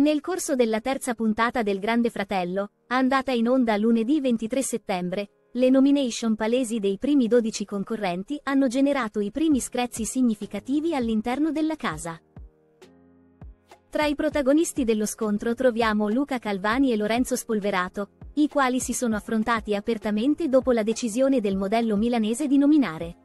Nel corso della terza puntata del Grande Fratello, andata in onda lunedì 23 settembre, le nomination palesi dei primi 12 concorrenti hanno generato i primi screzi significativi all'interno della casa. Tra i protagonisti dello scontro troviamo Luca Calvani e Lorenzo Spolverato, i quali si sono affrontati apertamente dopo la decisione del modello milanese di nominare.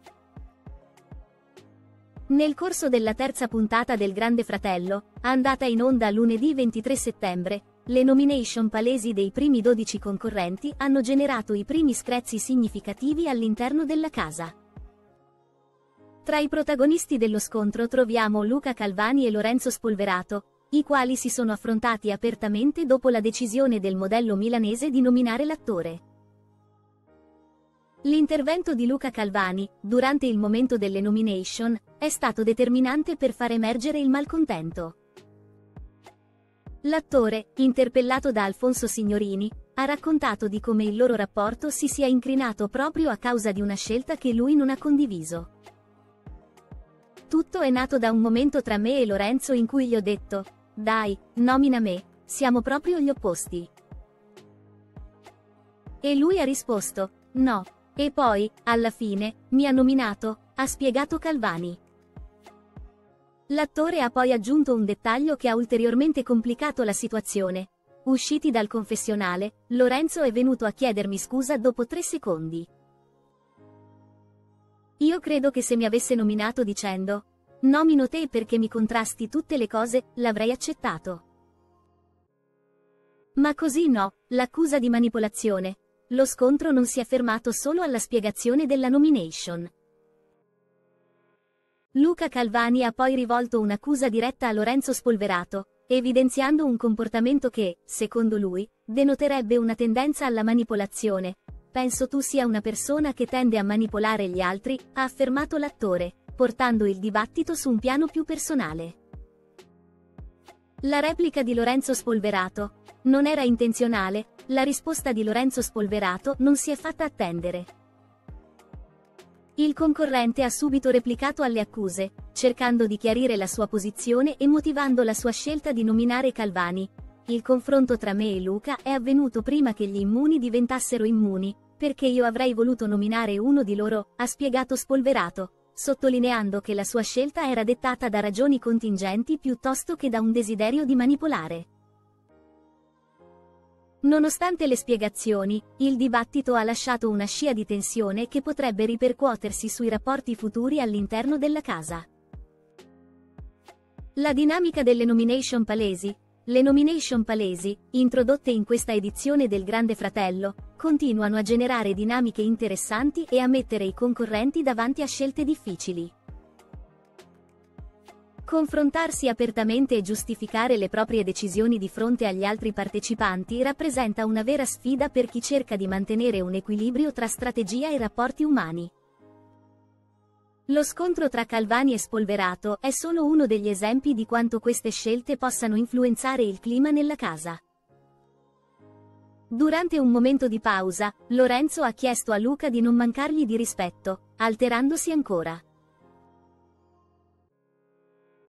Nel corso della terza puntata del Grande Fratello, andata in onda lunedì 23 settembre, le nomination palesi dei primi 12 concorrenti hanno generato i primi screzi significativi all'interno della casa. Tra i protagonisti dello scontro troviamo Luca Calvani e Lorenzo Spolverato, i quali si sono affrontati apertamente dopo la decisione del modello milanese di nominare l'attore. L'intervento di Luca Calvani, durante il momento delle nomination, è stato determinante per far emergere il malcontento. L'attore, interpellato da Alfonso Signorini, ha raccontato di come il loro rapporto si sia incrinato proprio a causa di una scelta che lui non ha condiviso. Tutto è nato da un momento tra me e Lorenzo in cui gli ho detto: "Dai, nomina me, siamo proprio gli opposti". E lui ha risposto: "No". E poi, alla fine, mi ha nominato, ha spiegato Calvani. L'attore ha poi aggiunto un dettaglio che ha ulteriormente complicato la situazione. Usciti dal confessionale, Lorenzo è venuto a chiedermi scusa dopo 3 secondi. Io credo che se mi avesse nominato dicendo "nomino te perché mi contrasti tutte le cose", l'avrei accettato. Ma così no, l'accusa di manipolazione. Lo scontro non si è fermato solo alla spiegazione della nomination. Luca Calvani ha poi rivolto un'accusa diretta a Lorenzo Spolverato, evidenziando un comportamento che, secondo lui, denoterebbe una tendenza alla manipolazione. "Penso tu sia una persona che tende a manipolare gli altri", ha affermato l'attore, portando il dibattito su un piano più personale. La replica di Lorenzo Spolverato: "Non era intenzionale". La risposta di Lorenzo Spolverato non si è fatta attendere. Il concorrente ha subito replicato alle accuse, cercando di chiarire la sua posizione e motivando la sua scelta di nominare Calvani. "Il confronto tra me e Luca è avvenuto prima che gli immuni diventassero immuni, perché io avrei voluto nominare uno di loro", ha spiegato Spolverato, sottolineando che la sua scelta era dettata da ragioni contingenti piuttosto che da un desiderio di manipolare. Nonostante le spiegazioni, il dibattito ha lasciato una scia di tensione che potrebbe ripercuotersi sui rapporti futuri all'interno della casa. La dinamica delle nomination palesi. Le nomination palesi, introdotte in questa edizione del Grande Fratello, continuano a generare dinamiche interessanti e a mettere i concorrenti davanti a scelte difficili. Confrontarsi apertamente e giustificare le proprie decisioni di fronte agli altri partecipanti rappresenta una vera sfida per chi cerca di mantenere un equilibrio tra strategia e rapporti umani. Lo scontro tra Calvani e Spolverato è solo uno degli esempi di quanto queste scelte possano influenzare il clima nella casa. Durante un momento di pausa, Lorenzo ha chiesto a Luca di non mancargli di rispetto, alterandosi ancora.